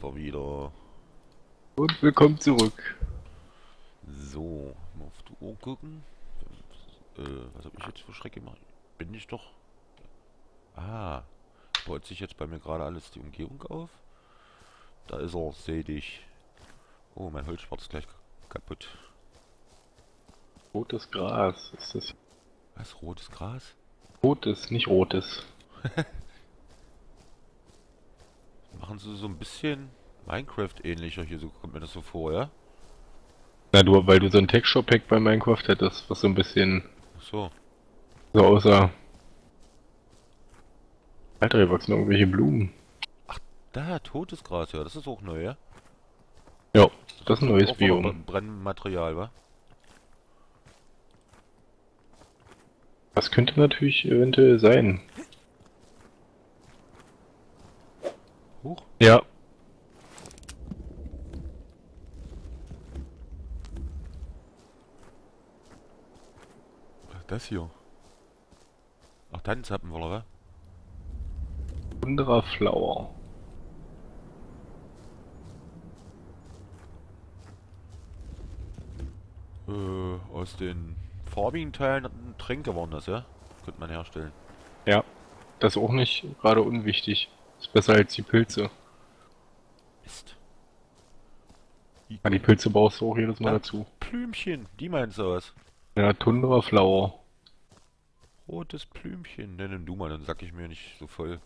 wir wieder. Und willkommen zurück. So, mal auf die Uhr gucken. Was habe ich jetzt für Schreck gemacht? Bin ich doch. Ah, baut sich jetzt bei mir gerade alles die Umgebung auf. Da ist er, seh dich. Oh, mein Holzschwert ist gleich kaputt. Rotes Gras. Ist das Was? Rotes Gras? rotes, nicht rotes? Machen sie so ein bisschen Minecraft-ähnlicher hier, so kommt mir das so vor, ja? Na du, weil du so ein Texture-Pack bei Minecraft hättest, was so ein bisschen Ach so. so aussah. Alter, hier wachsen irgendwelche Blumen. Da, totes Gras, ja, das ist auch neu, ja? Ja, das ist ein Kommt neues auch wieder Biom. Brennmaterial, wa? Das könnte natürlich eventuell sein. Huch. Ja, Was ist das hier? Ach, Tannenzappen, oder was? Wunderer Flower. Aus den farbigen Teilen Tränke waren das, ja? Könnte man herstellen. Ja, das ist auch nicht gerade unwichtig. Ist besser als die Pilze. Mist. Ja, die Pilze brauchst du auch jedes Mal Da, dazu. Plümchen, die meinst du was? Ja, Tundra Flower. Rotes Plümchen. Ne, nimm du mal, dann sack ich mir nicht so voll.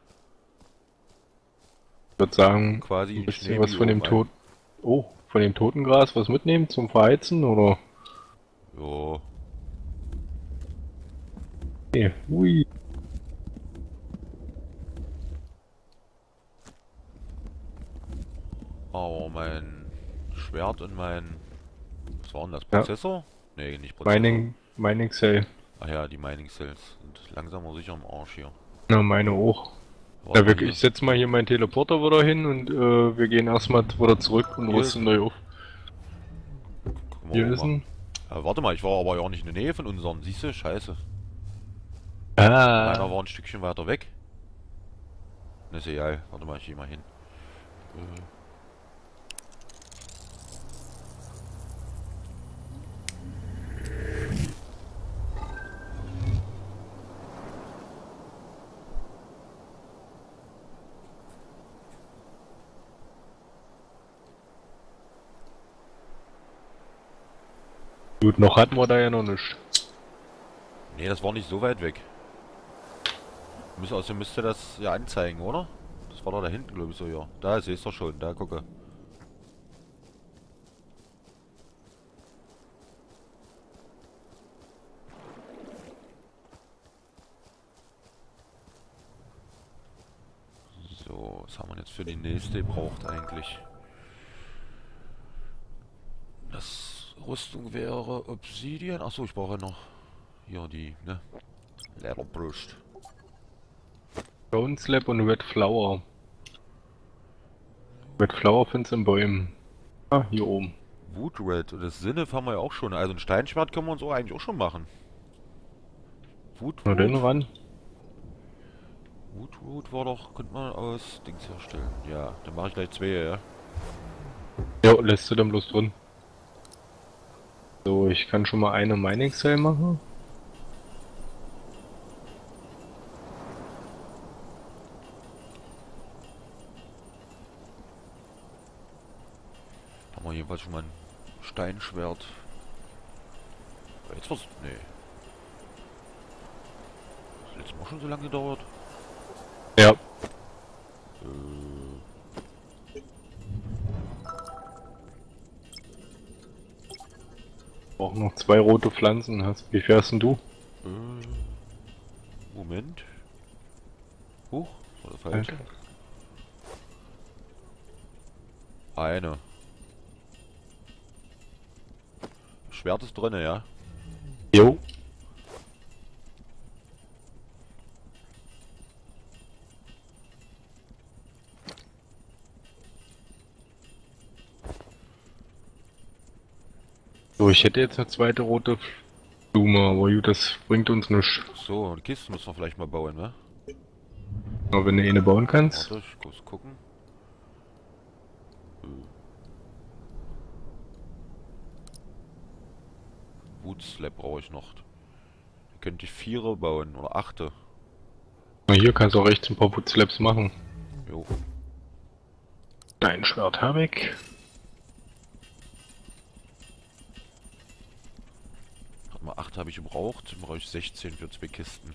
Ich würde sagen, Quasi ein ein bisschen was von dem Schneebiom ein. von dem Totengras was mitnehmen zum Verheizen, oder? Jo. Nee. Ui. Aber mein Schwert und mein... Was war denn das? Ja, Prozessor? Ne, nicht Prozessor. Mining Cell. Ach ja, die Mining Cells sind langsam aber sicher im Arsch hier. Na, meine auch. Warte Ja, mal ich hier. setze mal hier meinen Teleporter wieder hin und wir gehen erstmal wieder zurück und Hier ist rüsten ein... neu auf. Gucken wir Hier auch ist mal. ein... Warte mal, ich war aber ja auch nicht in der Nähe von unseren. Siehst du? Scheiße. Meiner Ah. war ein Stückchen weiter weg. Ne, ist egal. Warte mal, ich geh mal hin. Äh, Gut, noch hatten wir da ja noch nicht. Ne, das war nicht so weit weg. Also müsste das ja anzeigen, oder? Das war doch da hinten, glaube ich, so, ja. Da siehst du schon, da gucke. So, was haben wir jetzt für die nächste braucht eigentlich? Das Rüstung wäre Obsidian. Achso, ich brauche noch hier die, ne? Lederbrust. Stone Slab und Red Flower. Red Flower findest du in Bäumen. Ah, hier oben. Wood Red. Und das Sinne haben wir ja auch schon. Also ein Steinschwert können wir uns auch eigentlich auch schon machen. Na Woodroot. dann ran. Woodroot war doch, könnte man aus Dings herstellen. Ja, dann mache ich gleich zwei, ja. Ja, lässt du dann bloß drin. So, ich kann schon mal eine Mining Cell machen. Da haben wir jedenfalls schon mal ein Steinschwert. Jetzt was? Nee. Das letzte Mal schon so lange gedauert. Ja. Brauchen noch 2 rote Pflanzen. Wie fährst denn du? Moment. Huch, war der falsche? Eine. Schwert ist drinne, ja. Jo. So, ich hätte jetzt eine zweite rote Blume, aber gut, das bringt uns nichts. So, die Kiste müssen wir vielleicht mal bauen, ne? Aber wenn du eine bauen kannst. Warte, ich muss gucken. Woodslab brauche ich noch. Da könnte ich 4 bauen oder 8. Na, hier kannst du auch rechts ein paar Woodslabs machen. Jo. Dein Schwert weg. Warte mal, 8 habe ich gebraucht. Dann brauche ich 16 für 2 Kisten.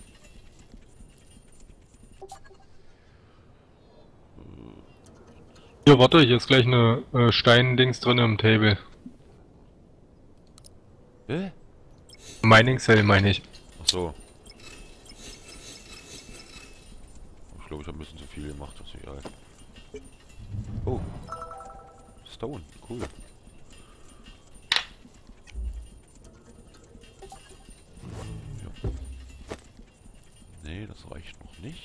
Hier, warte, hier ist gleich eine Stein-Dings drin im Table. Hä? Mining Cell meine ich. Ach so. Ich glaube, ich habe ein bisschen zu viel gemacht. Das ist egal. Oh. Stone. Cool. Ja. Nee, das reicht noch nicht.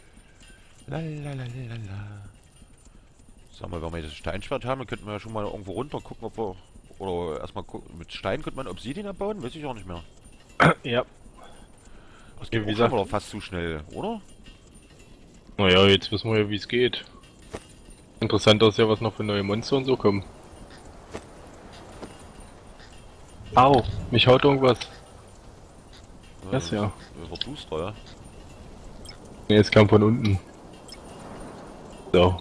Lalalala. Sag mal, wenn wir das Steinschwert haben, dann könnten wir ja schon mal irgendwo runter gucken, ob wir... Oder erstmal gucken, mit Stein könnte man Obsidian abbauen? Weiß ich auch nicht mehr. Ja. Das Ja, geht wie auch schon gesagt- wieder fast zu schnell, oder? Naja, jetzt wissen wir ja, wie es geht. Interessant ist ja, was noch für neue Monster und so kommen. Au, mich haut irgendwas. Das ja. Wird duster, ja. Ne, es kam von unten. So.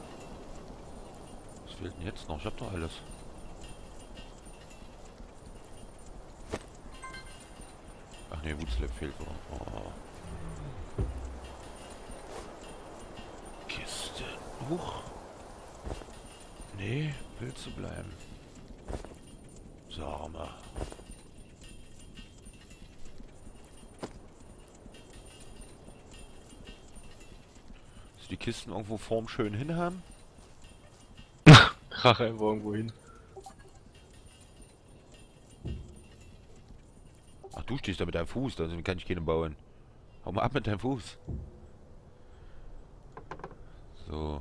Was fehlt denn jetzt noch? Ich hab doch alles. Ach ne, Woodslab fehlt wieder. Oh. Kiste. Huch. Nee, will zu bleiben. Sag mal. Dass die Kisten irgendwo formschön hin haben? Krache einfach irgendwo hin. Ach, du stehst da mit deinem Fuß, also kann ich keine bauen. Hau mal ab mit deinem Fuß. So.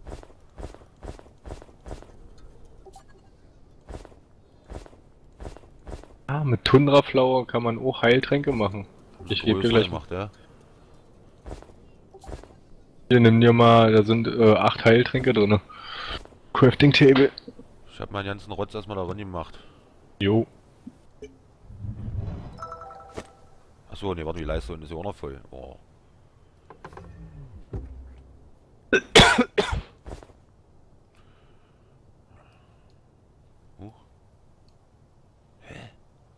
Ah, mit Tundra-Flower kann man auch Heiltränke machen. Ich gebe dir gleich mal. Macht, ja. Hier, nimm dir mal, da sind 8 Heiltränke drin. Crafting Table. Ich hab meinen ganzen Rotz erstmal da drin gemacht. Jo. Achso, ne, warte, die Leiste unten ist ja auch noch voll. Oh. Huch. Hä?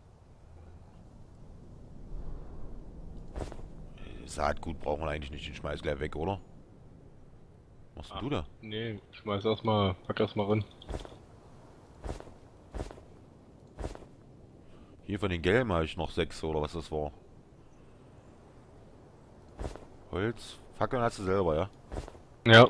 Saatgut brauchen wir eigentlich nicht, den schmeiß gleich weg, oder? Was machst denn du da? Nee, schmeiß erstmal, pack erstmal rein. Hier von den Gelben habe ich noch 6 oder was das war. Holz. Fackeln hast du selber, ja? Ja.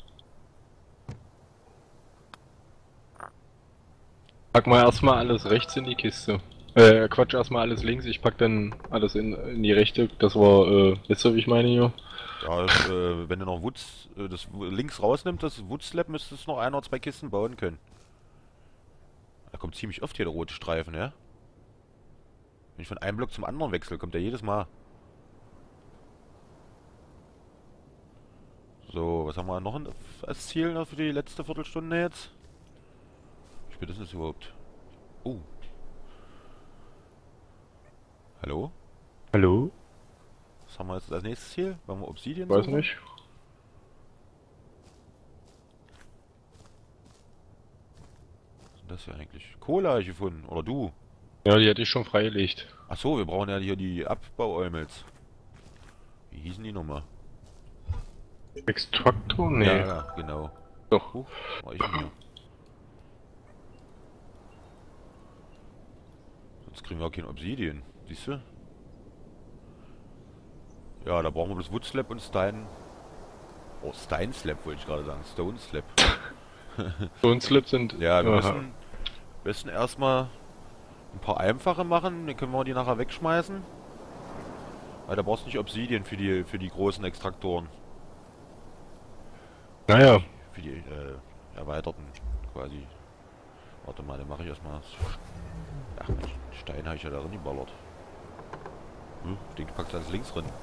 Pack mal erstmal alles rechts in die Kiste. Quatsch, erstmal alles links, ich pack dann alles in die rechte. Das war, wisst ihr, wie ich meine hier? Ja, wenn du noch Woods, das links rausnimmt, das Woodslab, müsstest du noch 1 oder 2 Kisten bauen können. Da kommt ziemlich oft hier der rote Streifen, ja? Wenn ich von einem Block zum anderen wechsle, kommt der jedes Mal. So, was haben wir noch als Ziel noch für die letzte Viertelstunde jetzt? Wie spät ist das überhaupt? Oh. Hallo? Hallo? Was haben wir jetzt als nächstes Ziel? Wollen wir Obsidian Weiß suchen? nicht. Was ist denn das hier eigentlich? Kohle habe ich gefunden. Oder du? Ja, die hätte ich schon freigelegt. Achso, wir brauchen ja hier die Abbau-Eumels. Wie hießen die nochmal? Extraktor? Nee. Ja, ja, genau. Doch. War ich mir. Sonst kriegen wir auch kein Obsidian. Siehst du? Ja, da brauchen wir bloß Woodslab und Stein. Oh, Steinslab wollte ich gerade sagen. Stone Slab. Stone Slip sind. Ja, wir Aha. müssen erstmal ein paar einfache machen. Dann können wir die nachher wegschmeißen. Weil da brauchst du nicht Obsidian für die großen Extraktoren. Naja. Für die erweiterten quasi. Warte mal, dann mache ich erstmal das. Ach Mensch, Stein habe ich ja da drin geballert. Ich denke, du packst alles links drin.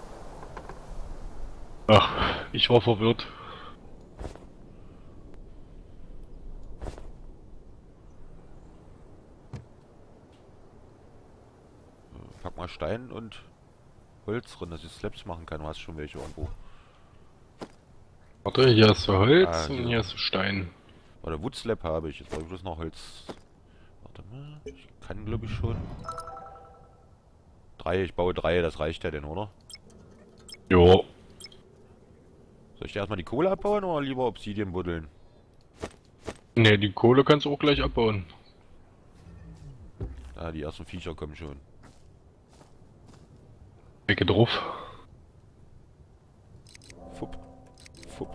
Ach, ich war verwirrt. Stein und Holz drin, dass ich Slabs machen kann. Du hast schon welche irgendwo. Warte, hier hast du Holz Ah, und hier. hier hast du Stein. Oder Wood Slab habe ich. Jetzt brauche ich bloß noch Holz. Warte mal. Ich kann glaube ich schon. 3, ich baue 3, das reicht ja denn, oder? Jo. Soll ich dir erstmal die Kohle abbauen oder lieber Obsidian buddeln? Ne, die Kohle kannst du auch gleich abbauen. Ah, die ersten Viecher kommen schon. Wecke drauf. Fupp. Fupp.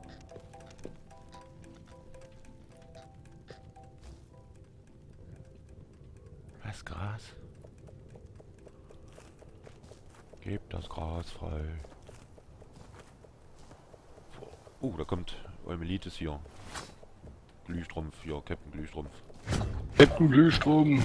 Was, Gras? Gebt das Gras frei. Da kommt Eumelitis hier. Glühstrumpf, hier, Captain Glühstrumpf. Captain Glühstrom.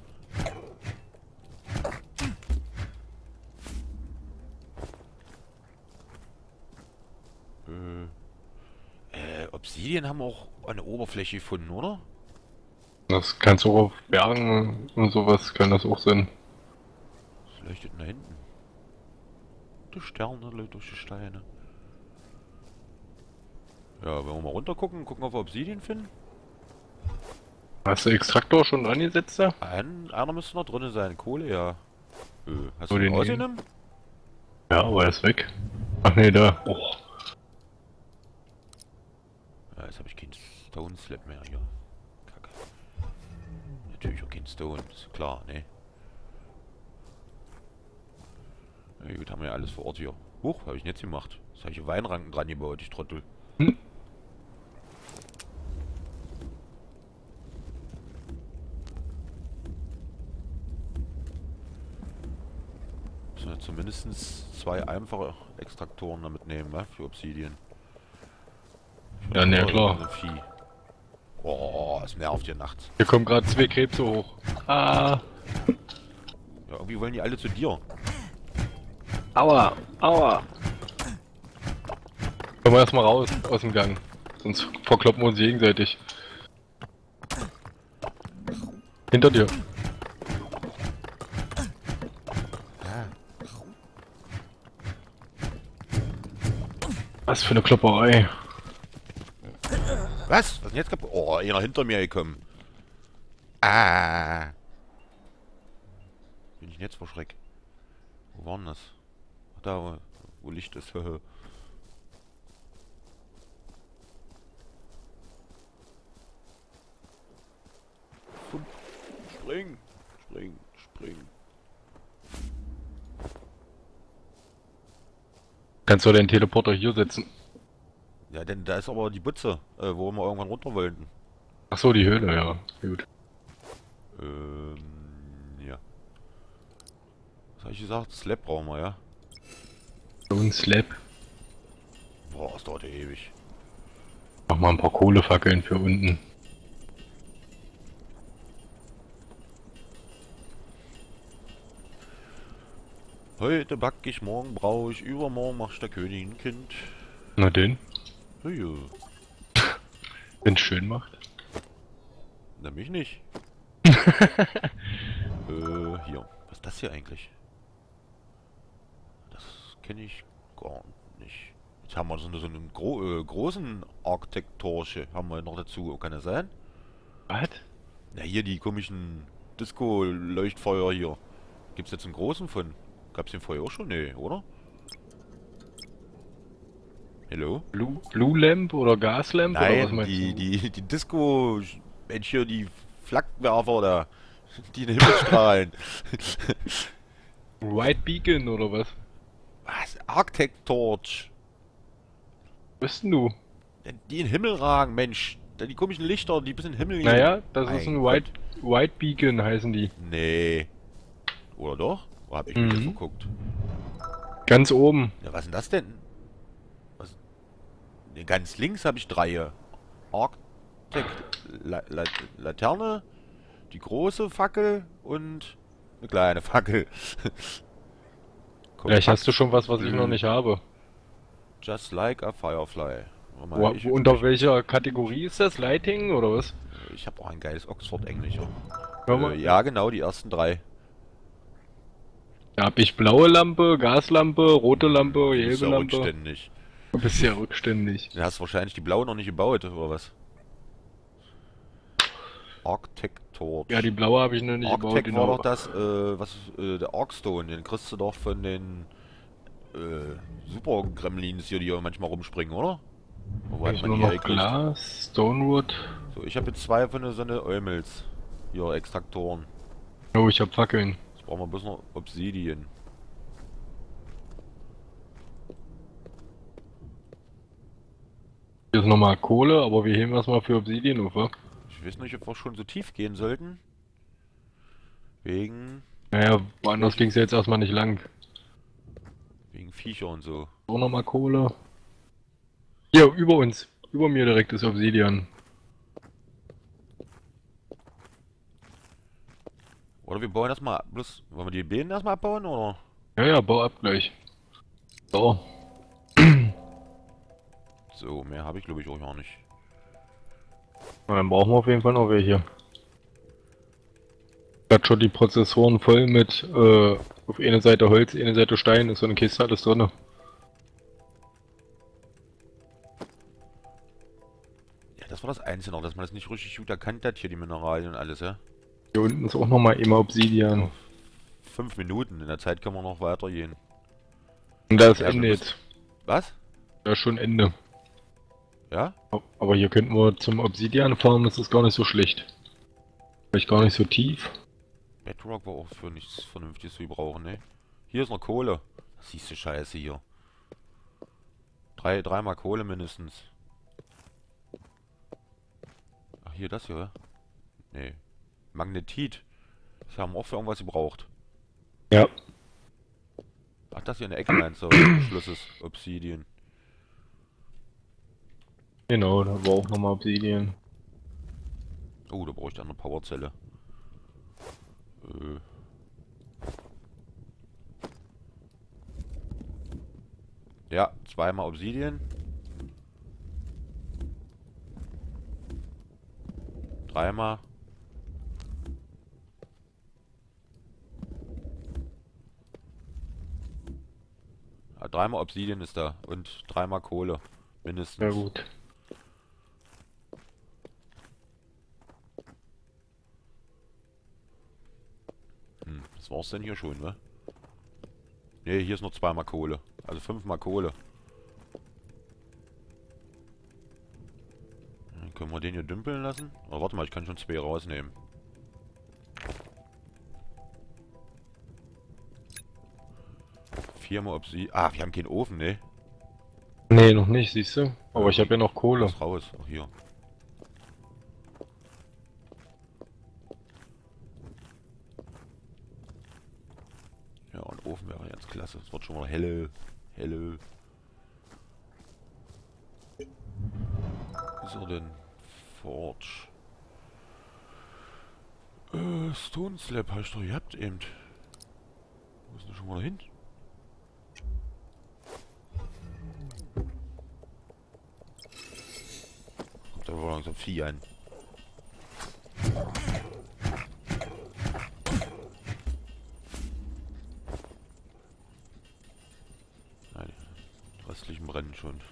Obsidian haben wir auch an der Oberfläche gefunden, oder? Das kannst du auch auf Bergen und sowas, kann das auch sein. Was leuchtet denn da hinten? Die Sterne durch die Steine. Ja, wenn wir mal runter gucken, ob wir Obsidian finden. Hast du Extraktor schon dran gesetzt da? Einer müsste noch drin sein. Kohle, ja. Hast Wo du den den ausgenommen? Ja, aber er ist weg. Ach nee, da. Oh. Ja, jetzt habe ich keinen Stone Slab mehr hier. Kacke. Natürlich auch kein Stone, ist klar, ne? Ja, gut, haben wir ja alles vor Ort hier. Huch, habe ich denn jetzt gemacht? Jetzt habe ich Weinranken dran gebaut, ich Trottel. Hm. Müssen wir zumindest 2 einfache Extraktoren damit nehmen, wa? Für Obsidian. Ja, ne, klar. So ein Vieh. Oh, es nervt hier nachts. Hier kommen gerade 2 Krebse hoch. Ah. Ja, irgendwie wollen die alle zu dir. Aua. Aua. Kommen wir erstmal raus aus dem Gang. Sonst verkloppen wir uns gegenseitig. Hinter dir. Was für eine Klopperei. Was? Was ist denn jetzt kaputt? Oh, einer hinter mir gekommen. Ah. Bin ich denn jetzt vor Schreck? Wo war denn das? Ach, da, wo Licht ist. Spring, spring, spring. Kannst du den Teleporter hier setzen? Ja, denn da ist aber die Butze, wo wir irgendwann runter wollten. Ach so, die Höhle, ja. Gut. Ja. Was habe ich gesagt? Slab brauchen wir, ja? So ein Slab. Boah, das dauert ja ewig. Mach mal ein paar Kohlefackeln für unten. Heute back ich, morgen brauche ich, übermorgen mach ich der Königin ein Kind. Na den, Ja, ja. wenn's schön macht. Na, mich nicht. Hier. Was ist das hier eigentlich? Das kenne ich gar nicht. Jetzt haben wir so einen großen Architektorsche. Haben wir noch dazu. Kann das sein? Was? Na, hier die komischen Disco-Leuchtfeuer hier. Gibt's jetzt einen großen von? Gab's den vorher auch schon? Nee, oder? Hello? Blue Lamp oder Gaslamp oder was Nein, meinst du? die Disco... Mensch, hier die Flakwerfer da. Die in den Himmel strahlen. White Beacon oder was? Was? Arctic Torch. Was bist denn du? Die in den Himmel ragen, Mensch. Die komischen Lichter, die bis in den Himmel gehen. Naja, das ist Mein ein Gott. White Beacon heißen die. Nee. Oder doch? Wo hab ich mich jetzt verguckt? Ganz oben. Ja, was ist denn das denn? Was? Nee, ganz links habe ich 3. Arctic Laterne, die große Fackel und eine kleine Fackel. Vielleicht hast du schon was ich noch nicht habe. Just like a Firefly. Warte mal, Unter welcher Kategorie ist das? Lighting oder was? ich habe auch ein geiles Oxford-Englisch. Hör mal. Ja, genau, die ersten 3. Da hab ich blaue Lampe, Gaslampe, rote Lampe, Du bist gelbe ja Lampe. rückständig. Du bist ja rückständig. Du hast wahrscheinlich die blaue noch nicht gebaut, oder was? Arctic Torch. Ja, die blaue habe ich noch nicht gebaut, Arctic war genau. doch das, der Arkstone, den kriegst du doch von den Super Gremlins hier, die hier manchmal rumspringen, oder? Wo hat Ich man nur die noch hergekriegt? Glas, Stonewood. So, ich habe jetzt zwei von so eine Eumels. Hier, Extraktoren. Oh, ich hab Fackeln. Jetzt brauchen wir bloß noch Obsidian. Hier ist nochmal Kohle, aber wir heben erstmal für Obsidian auf, wa? Ich weiß nicht, ob wir schon so tief gehen sollten. Wegen Naja, woanders ging es ja jetzt erstmal nicht lang. Viecher und so. So, nochmal Kohle. Hier, über uns. Über mir direkt ist Obsidian. Oder wir bauen erstmal bloß. Wollen wir die Bienen erstmal abbauen, oder? Ja, ja, bau ab gleich. So. So, mehr habe ich glaube ich auch gar nicht. Na, dann brauchen wir auf jeden Fall noch welche. Ich hab schon die Prozessoren voll mit, auf eine Seite Holz, eine Seite Stein, ist so eine Kiste alles drin. Ja, das war das Einzige noch, dass man das nicht richtig gut erkannt hat, hier die Mineralien und alles, ja? Hier unten ist auch nochmal immer Obsidian. Auf 5 Minuten, in der Zeit können wir noch weitergehen. Und da ist Ja, Ende wir jetzt. Was? Da ist schon Ende. Ja? Aber hier könnten wir zum Obsidian fahren, das ist gar nicht so schlecht. Vielleicht gar nicht so tief. Bedrock war auch für nichts Vernünftiges zu brauchen, ne? Hier ist noch Kohle. Das siehst du Scheiße hier. Dreimal Kohle mindestens. Ach, hier das hier, oder? Nee. Magnetit. Das haben wir auch für irgendwas gebraucht. Ja. Ach, das hier in der Ecke meinst du, was Schluss ist. Obsidian. Genau, da war auch nochmal Obsidian. Oh, da brauche ich dann eine Powerzelle. Ja, zweimal Obsidian. Dreimal. Ja, dreimal Obsidian ist da. Und dreimal Kohle. Mindestens. Ja gut. Das war's denn hier schon, ne? Ne, hier ist noch zweimal Kohle. Also 5-mal Kohle. Dann können wir den hier dümpeln lassen? Oder warte mal, ich kann schon 2 rausnehmen. Viermal Obsidian. Ah, wir haben keinen Ofen, ne? Nee, noch nicht, siehst du? Aber ich habe ja noch Kohle. Was raus? Ach, hier. Ja, und Ofen wäre ganz klasse. Es wird schon mal helle. Helle. Wo ist er denn? Forge. Stone Slab habe ich doch gehabt eben. Wo ist denn schon mal hin? Kommt da wohl langsam Vieh an. Nein, die restlichen brennen schon.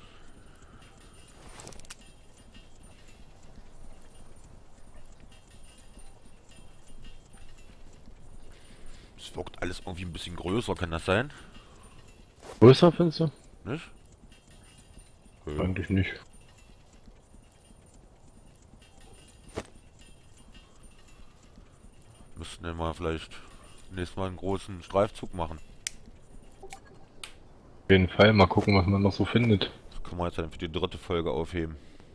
Es wirkt alles irgendwie ein bisschen größer, kann das sein? Größer findest du? Nicht? Eigentlich nicht. Müssten wir mal vielleicht nächstes Mal einen großen Streifzug machen. Auf jeden Fall, mal gucken, was man noch so findet. Das können wir jetzt dann für die 3. Folge aufheben.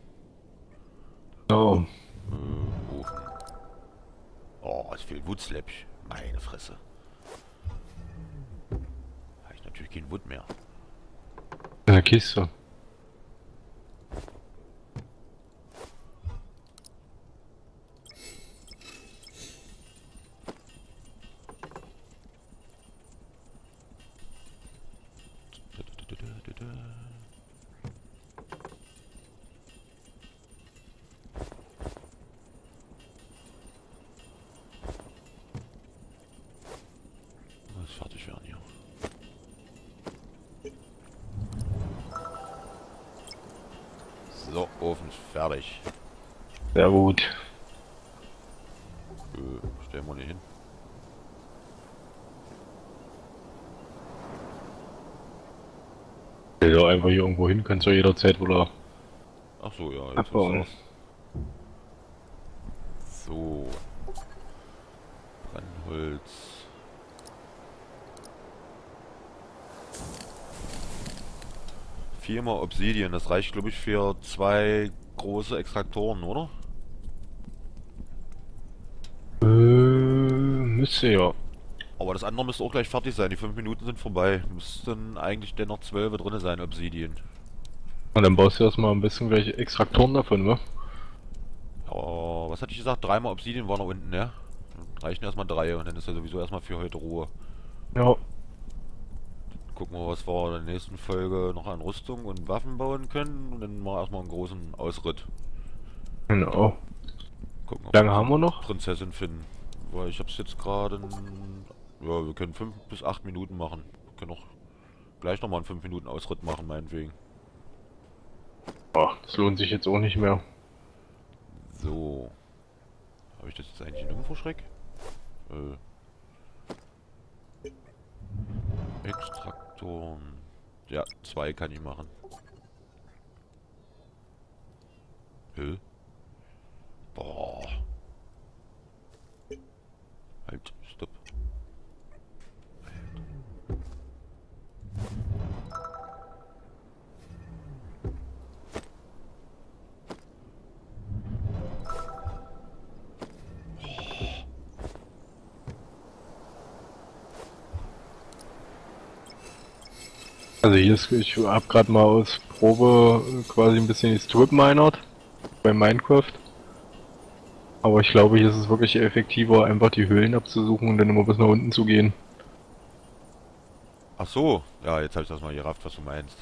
Oh, Ofen. Oh, es fehlt Woodslab. Meine Fresse. Habe ich natürlich kein Wood mehr. in der Kiste. Ofen ist fertig. Sehr gut. Stellen wir nicht hin. Ja, einfach hier irgendwo hin, kannst du jederzeit wieder Ach so, ja. Jetzt abbauen. ist das. So. Brennholz. Viermal Obsidian, das reicht glaube ich für 2 große Extraktoren, oder? Müsste ja. Aber das andere müsste auch gleich fertig sein, die 5 Minuten sind vorbei. Müssten eigentlich dennoch 12 drin sein, Obsidian. Und dann baust du erstmal ein bisschen gleich Extraktoren davon, wa? Oh, was hatte ich gesagt? 3 mal Obsidian war noch unten, ja? Dann reichen erstmal 3 und dann ist ja sowieso erstmal für heute Ruhe. Ja. Gucken wir, was wir in der nächsten Folge noch an Rüstung und Waffen bauen können. Und dann machen wir erstmal einen großen Ausritt. Genau. Gucken, ob Wie lange wir haben wir noch? Prinzessin finden. Weil ich hab's jetzt gerade... Ja, wir können 5 bis 8 Minuten machen. Wir können auch gleich nochmal einen 5 Minuten Ausritt machen, meinetwegen. Ach, das lohnt sich jetzt auch nicht mehr. So. Habe ich das jetzt eigentlich in Infoschreck? Extraktoren. Ja, 2 kann ich machen. Boah. Halt, stopp. Also hier ist, ich hab gerade mal aus Probe quasi ein bisschen die Strip minert bei Minecraft. Aber ich glaube, hier ist es wirklich effektiver, einfach die Höhlen abzusuchen und dann immer bis nach unten zu gehen. Ach so. Ja, jetzt habe ich das mal gerafft, was du meinst.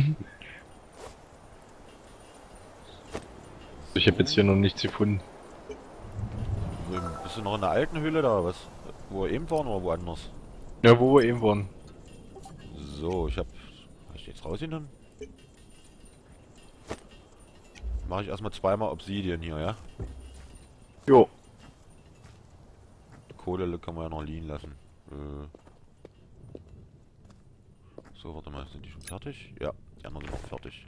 Ich habe jetzt hier noch nichts gefunden. Bist du noch in der alten Höhle da, was? Wo wir eben waren oder woanders? Ja, wo wir eben waren. So, ich hab ich jetzt rausgenommen? Mache ich erstmal 2 mal Obsidian hier, ja? Jo. Kohle kann man ja noch liegen lassen. So, warte mal, sind die schon fertig? Ja, die anderen sind noch fertig.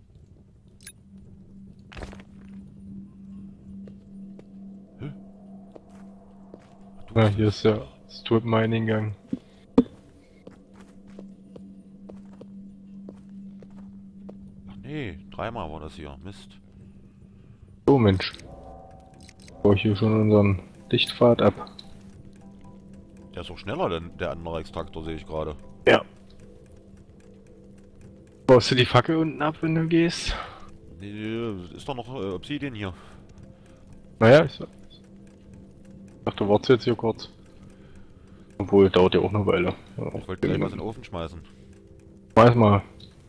Hä? Ja, hier ist der Strip Mining Gang. Ach nee, 3-mal war das hier. Mist. So Mensch. Baue ich hier schon unseren Lichtpfad ab. Der ist auch schneller, denn der andere Extraktor sehe ich gerade. Ja. Baust du die Fackel unten ab, wenn du gehst? Nee, ist doch noch Obsidian hier. Naja, ich dachte, du wartest jetzt hier kurz. Obwohl, dauert ja auch eine Weile. Ja, Ich wollte gleich was in den Ofen schmeißen. Weiß mal.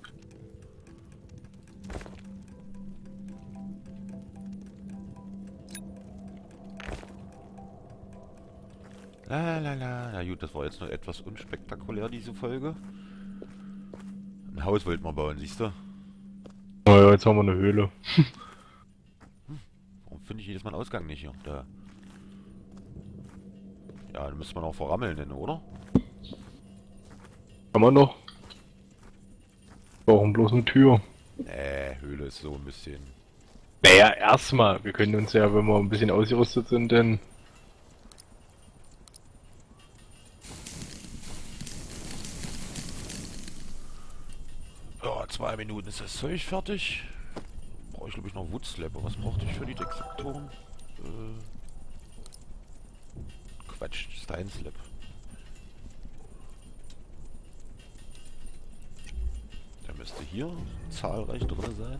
La la la. Na gut, das war jetzt noch etwas unspektakulär, diese Folge. Ein Haus wollten wir bauen, siehst du? Naja, jetzt haben wir eine Höhle. Warum finde ich jedes Mal einen Ausgang nicht hier? Da. Ja, dann müsste man auch verrammeln, denn, oder? Kann man noch. Brauchen bloß eine Tür. Höhle ist so ein bisschen... Naja, erstmal. Wir können uns ja, wenn wir ein bisschen ausgerüstet sind, dann... Ja, 2 Minuten ist das Zeug fertig. Brauche ich glaube ich noch Woodslab. Was brauchte ich für die Extraktoren? Quatsch, Steinslab. Der müsste hier zahlreich drin sein.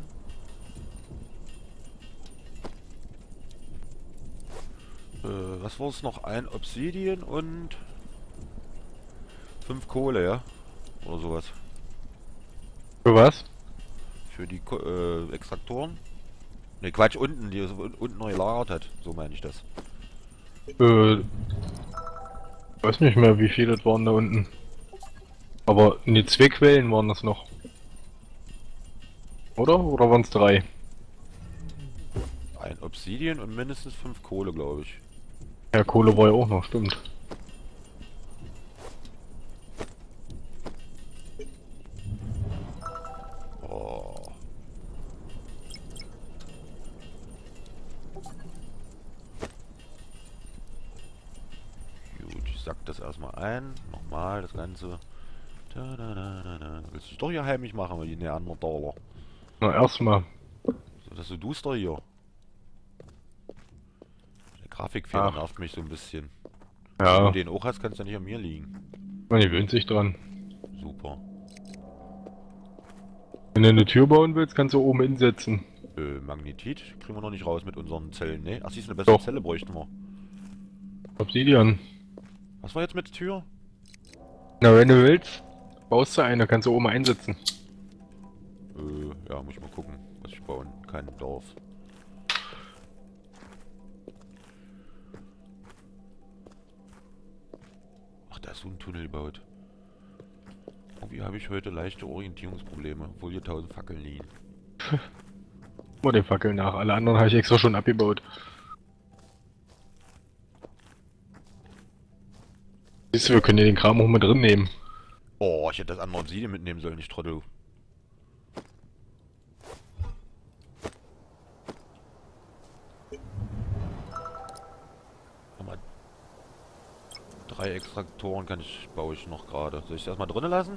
Was war es noch? Ein Obsidian und 5 Kohle, ja? Oder sowas. Für was? Für die Extraktoren? Ne, Quatsch, unten, die unten noch gelagert hat. So meine ich das. Weiß nicht mehr, wie viele das waren da unten. Aber in die 2 Quellen waren das noch. Oder? Oder waren es 3? Ein Obsidian und mindestens 5 Kohle, glaube ich. Ja, Kohle war ja auch noch, stimmt. Oh. Gut, ich sack das erstmal ein. Nochmal das Ganze. Da, da, da, da, da. Willst du dich doch hier heimlich machen, weil die Neandertaler? Na, erstmal. So, das ist so duster hier. Der Grafikfehler Ach. nervt mich so ein bisschen. Wenn du Ja, den auch hast, kann es ja nicht an mir liegen. man gewöhnt sich dran. Super. Wenn du eine Tür bauen willst, kannst du oben hinsetzen. Magnetit kriegen wir noch nicht raus mit unseren Zellen, ne? Ach, siehst du, eine bessere Doch. Zelle bräuchten wir. Obsidian. Was war jetzt mit der Tür? Na, wenn du willst, baust du eine, kannst du oben einsetzen. Ja, muss ich mal gucken, was ich bauen kann, darf. Ach, da ist so ein Tunnel gebaut. Irgendwie habe ich heute leichte Orientierungsprobleme, obwohl hier 1000 Fackeln liegen. Mal den Fackel nach. Alle anderen habe ich extra schon abgebaut. Siehst du, wir können ja den Kram auch mit drin nehmen. Oh, ich hätte das andere Obsidian mitnehmen sollen, ich Trottel. Nochmal 3 Extraktoren baue ich noch gerade. Soll ich das erstmal drinnen lassen?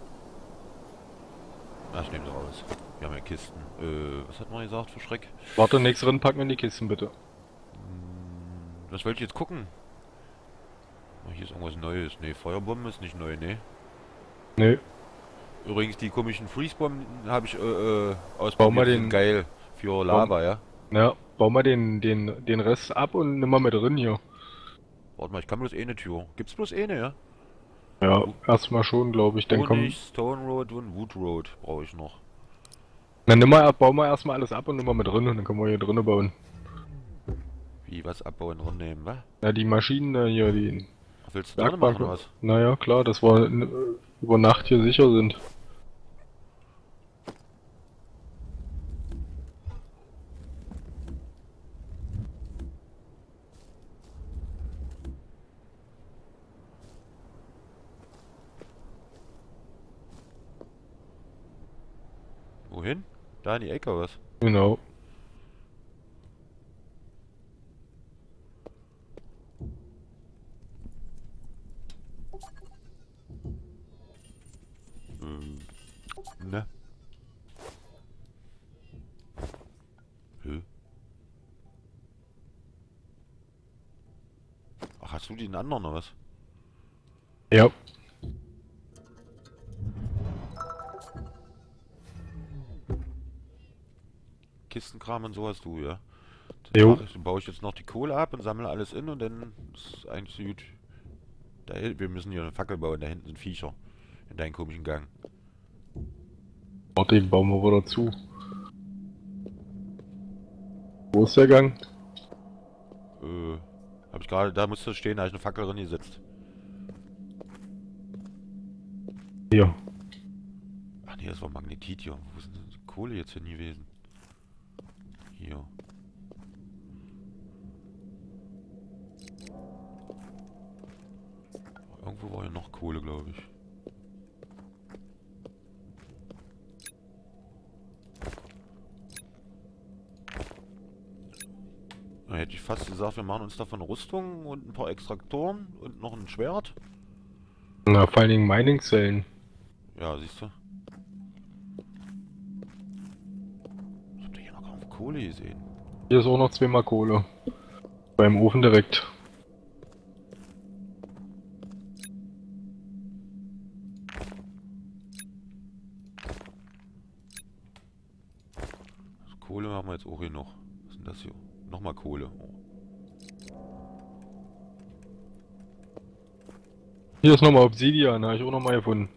Ah, ich nehme sie raus. Wir haben ja Kisten. Was hat man gesagt für Schreck? Warte, nächstes drin packen wir in die Kisten, bitte. Was wollte ich jetzt gucken? Oh, hier ist irgendwas Neues. Ne, Feuerbomben ist nicht neu, ne? Nö. Übrigens, die komischen Freezebomben habe ich ausprobiert. Bau mal Die sind den- geil für Lava, ja? Ja, bau mal den Rest ab und nimm mal mit drin hier. Warte mal, ich kann bloß eine Tür. Gibt's bloß eine, ja? Ja, erstmal schon, glaube ich. Dann komm. Honig, Stone Road und Wood Road brauche ich noch. Dann bau mal erstmal alles ab und nimm mal mit drin und dann können wir hier drinnen bauen. Wie, was abbauen, runternehmen, wa? Ja, die Maschinen hier, die Ach, willst du drinnen machen, oder was? Naja, klar, dass wir über Nacht hier sicher sind. Wohin? Da in die Ecke, oder was? Genau. Ne? Hä? Ach, hast du den anderen, oder was? Ja. Kistenkram und so hast du, ja? Jo. Dann baue ich jetzt noch die Kohle ab und sammle alles in und dann ist eigentlich so gut. Wir müssen hier eine Fackel bauen, da hinten sind Viecher. In deinen komischen Gang. Warte, den bauen wir wieder zu. Wo ist der Gang? Hab ich gerade, da musste stehen, da habe ich eine Fackel drin gesetzt. Hier. Ach nee, das war Magnetit hier. Wo ist denn die Kohle jetzt hin gewesen? Hier. Irgendwo war ja noch Kohle, glaube ich. Da hätte ich fast gesagt, wir machen uns davon Rüstung und ein paar Extraktoren und noch ein Schwert. Na, vor allen Dingen Mining-Zellen. Ja, siehst du. Ich hab da hier noch kaum Kohle gesehen. Hier ist auch noch zweimal Kohle. Beim Ofen direkt. Also Kohle machen wir jetzt auch hier noch. Was ist denn das hier? Nochmal Kohle. Oh. Hier ist nochmal Obsidian, habe ich auch nochmal gefunden.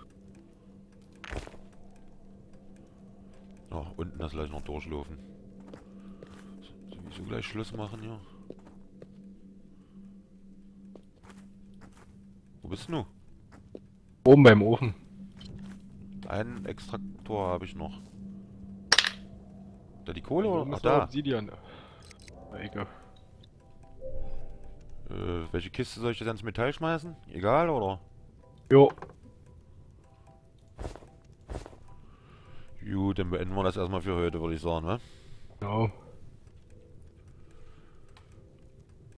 Oh, unten das gleich noch durchlaufen. Sowieso gleich Schluss machen hier. Wo bist du? Oben beim Ofen. Einen Extraktor habe ich noch. Da die Kohle Hier oder? oben Ach, ist noch da. Obsidian. Eike. Welche Kiste soll ich jetzt ins Metall schmeißen? Egal, oder? Jo. Gut, dann beenden wir das erstmal für heute, würde ich sagen, ne? Genau.